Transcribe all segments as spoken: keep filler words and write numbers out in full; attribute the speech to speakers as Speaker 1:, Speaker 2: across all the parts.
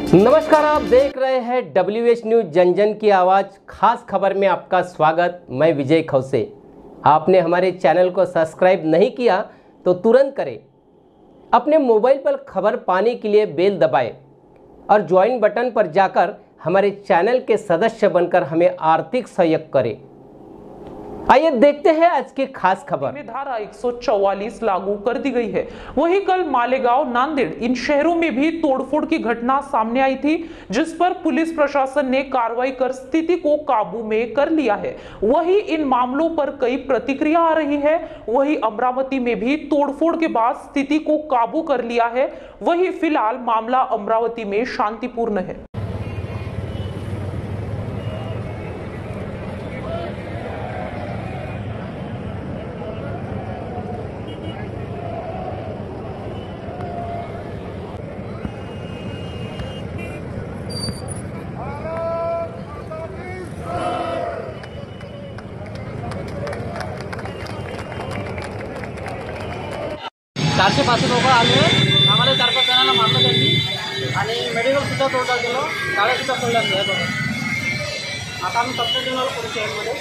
Speaker 1: नमस्कार, आप देख रहे हैं डब्ल्यू एच न्यूज जन जन की आवाज़। खास खबर में आपका स्वागत। मैं विजय खौसे। आपने हमारे चैनल को सब्सक्राइब नहीं किया तो तुरंत करें। अपने मोबाइल पर खबर पाने के लिए बेल दबाएं और ज्वाइन बटन पर जाकर हमारे चैनल के सदस्य बनकर हमें आर्थिक सहयोग करें। आइए देखते हैं आज की खास खबर
Speaker 2: में धारा एक सौ चौवालीस लागू कर दी गई है। वहीं कल मालेगांव, नांदेड़ इन शहरों में भी तोड़फोड़ की घटना सामने आई थी, जिस पर पुलिस प्रशासन ने कार्रवाई कर स्थिति को काबू में कर लिया है। वहीं इन मामलों पर कई प्रतिक्रिया आ रही है। वहीं अमरावती में भी तोड़फोड़ के बाद स्थिति को काबू कर लिया है। वहीं फिलहाल मामला अमरावती में शांतिपूर्ण है।
Speaker 3: चारशे पाचशे लोक आले, आम्हाला चार पाच जणांना मारलं त्यांनी आणि मेडिकल सुद्धा तोडला गेलो, गाड्या सुद्धा तोडल्या गेल्या बघा। आता आम्ही कंप्लेंट देऊन आलो पोलीस स्टेशनमध्ये।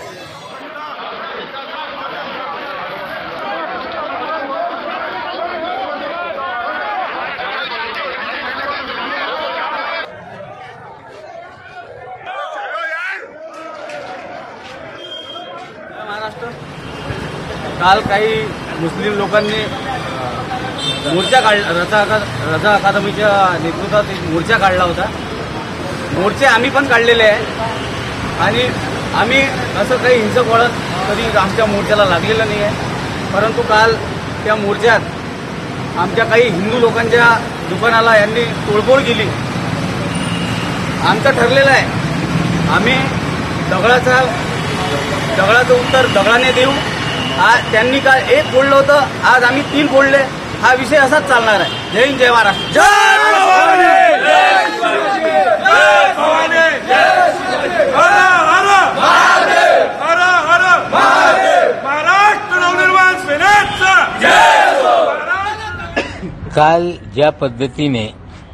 Speaker 4: महाराष्ट्र काल काही मुस्लिम लोकांनी मोर्चा काढला, रजा रजा अकादमीच्या नेतृत्वात एक मोर्चा काढला होता। मोर्चे आम्ही पण काढलेले आहे आणि आम्ही असं काही हिंसक वळण कधी आमच्या मोर्चाला लागलेलं नाही आहे। परंतु काल त्या मोर्चात आमच्या काही हिंदू लोकांच्या दुकानाला यांनी तोडफोड केली। आमचं ठरलेलं आहे, आम्ही दगडाचा दगडाचं उत्तर दगडाने देऊ। आज त्यांनी काल एक फोडलं होतं, आज आम्ही तीन फोडले। हा विषय असाच चालणार आहे। जय हिंद, जय महाराष्ट्र। जय भवानी, जय शिवाजी, जय भवानी, जय शिवाजी, हर हर महादेव, हर हर महादेव, महाराष्ट्र नवनिर्माण सेनेचा जय हो।
Speaker 5: काल ज्या पद्धतीने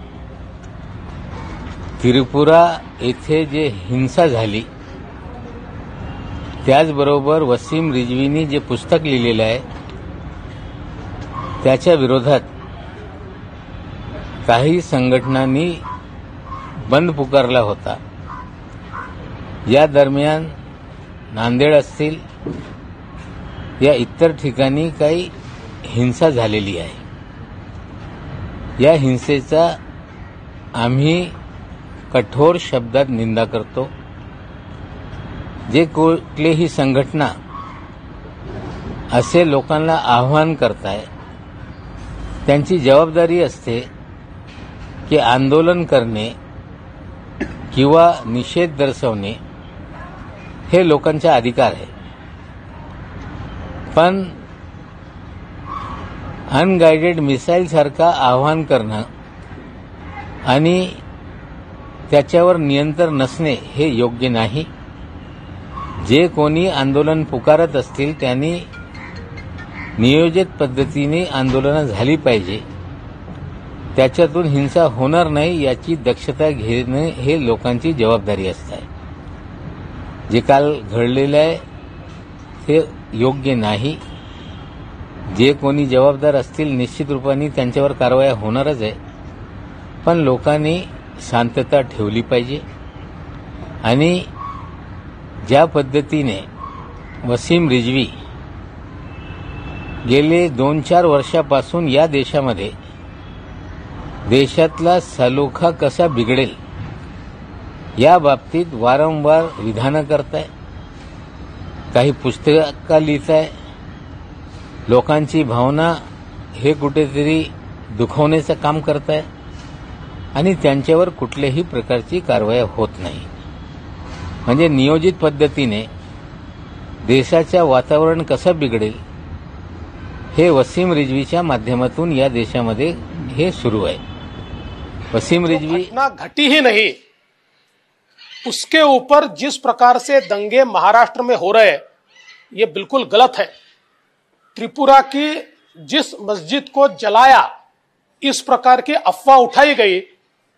Speaker 5: त्रिपुरा येथे जे हिंसा झाली, त्याचबरोबर वसीम रिजवीनी जे पुस्तक लिहिलेलं आहे त्याच्या विरोधात काही संघटनांनी बंद पुकारला होता। या दरम्यान नांदेड असतील या इतर ठिकाणी काही हिंसा झालेली आहे। या हिंसेचा आम्ही कठोर शब्दात निंदा करतो। जे कुठलीही संघटना असे लोकांना आव्हान करताय, त्यांची जबाबदारी असते की आंदोलन करणे किंवा निषेध दर्शवणे हे लोकांचा अधिकार आहे। पण अनगाइडेड मिसाईल सारखा आव्हान करणं आणि त्याच्यावर नियंत्रण नसणे हे योग्य नाही। जे कोणी आंदोलन पुकारत असतील त्यांनी नियोजित पद्धतीने आंदोलनं झाली पाहिजे, त्याच्यातून हिंसा होणार नाही याची दक्षता घेणे हे लोकांची जबाबदारी असते। जे काल घडलेलं आहे ते योग्य नाही। जे कोणी जबाबदार असतील निश्चित रूपाने त्यांच्यावर कारवाई होणारच आहे, पण लोकांनी शांतता ठेवली पाहिजे। आणि ज्या पद्धतीने वसीम रिजवी गेले दोन चार वर्षापासून या देशामध्ये देशातला सलोखा कसा बिघडेल या बाबतीत वारंवार विधानं करताय, काही पुस्तकं लिहिताय, लोकांची भावना हे कुठेतरी दुखवण्याचं काम करताय आणि त्यांच्यावर कुठल्याही प्रकारची कारवाई होत नाही। म्हणजे नियोजित पद्धतीने देशाचं वातावरण कसं बिघडेल हे वसीम रिजवीच्या माध्यमातून या देशामध्ये हे सुरू आहे। वसीम रिजवी
Speaker 6: घटना घटी ही नहीं, उसके ऊपर जिस प्रकार से दंगे महाराष्ट्र में हो रहे हैं ये बिल्कुल गलत है। त्रिपुरा की जिस मस्जिद को जलाया, इस प्रकार की अफवाह उठाई गई,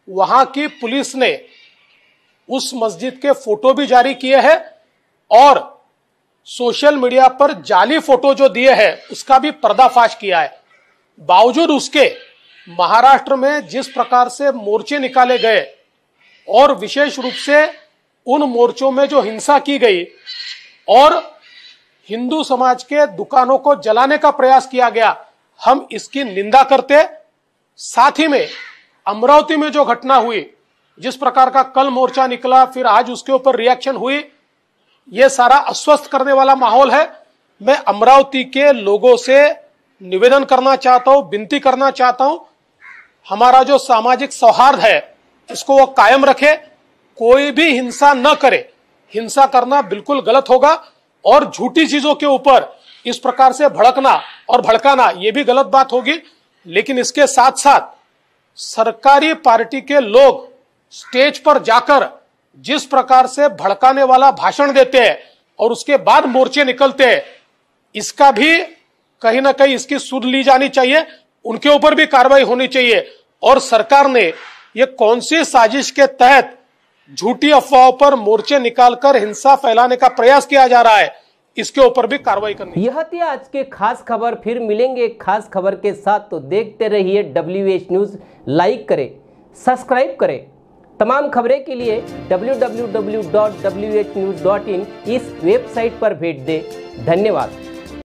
Speaker 6: वहां की पुलिस ने उस मस्जिद के फोटो भी जारी किए हैं और सोशल मीडिया पर जाली फोटो जो दिए हैं उसका भी पर्दाफाश किया है। बावजूद उसके महाराष्ट्र में जिस प्रकार से मोर्चे निकाले गए और विशेष रूप से उन मोर्चों में जो हिंसा की गई और हिंदू समाज के दुकानों को जलाने का प्रयास किया गया, हम इसकी निंदा करते। साथ ही में अमरावती में जो घटना हुई, जिस प्रकार का कल मोर्चा निकला, फिर आज उसके ऊपर रिएक्शन हुई, यह सारा अस्वस्थ करने वाला माहौल है। मैं अमरावती के लोगों से निवेदन करना चाहता हूं, विनती करना चाहता हूं, हमारा जो सामाजिक सौहार्द है इसको वो कायम रखे, कोई भी हिंसा न करे। हिंसा करना बिल्कुल गलत होगा और झूठी चीजों के ऊपर इस प्रकार से भड़कना और भड़काना ये भी गलत बात होगी। लेकिन इसके साथ साथ सरकारी पार्टी के लोग स्टेज पर जाकर जिस प्रकार से भड़काने वाला भाषण देते हैं और उसके बाद मोर्चे निकलते हैं, इसका भी कहीं ना कहीं इसकी सुध ली जानी चाहिए, उनके ऊपर भी कार्रवाई होनी चाहिए। और सरकार ने ये कौन सी साजिश के तहत झूठी अफवाहों पर मोर्चे निकालकर हिंसा फैलाने का प्रयास किया जा रहा है, इसके ऊपर भी कार्रवाई करनी।
Speaker 1: यह थी आज के खास खबर। फिर मिलेंगे एक खास खबर के साथ, तो देखते रहिए डब्ल्यू एच न्यूज। लाइक करें, सब्सक्राइब करें। तमाम खबरें के लिए W W W dot W H news dot in इस वेबसाइट पर भेज दें। धन्यवाद।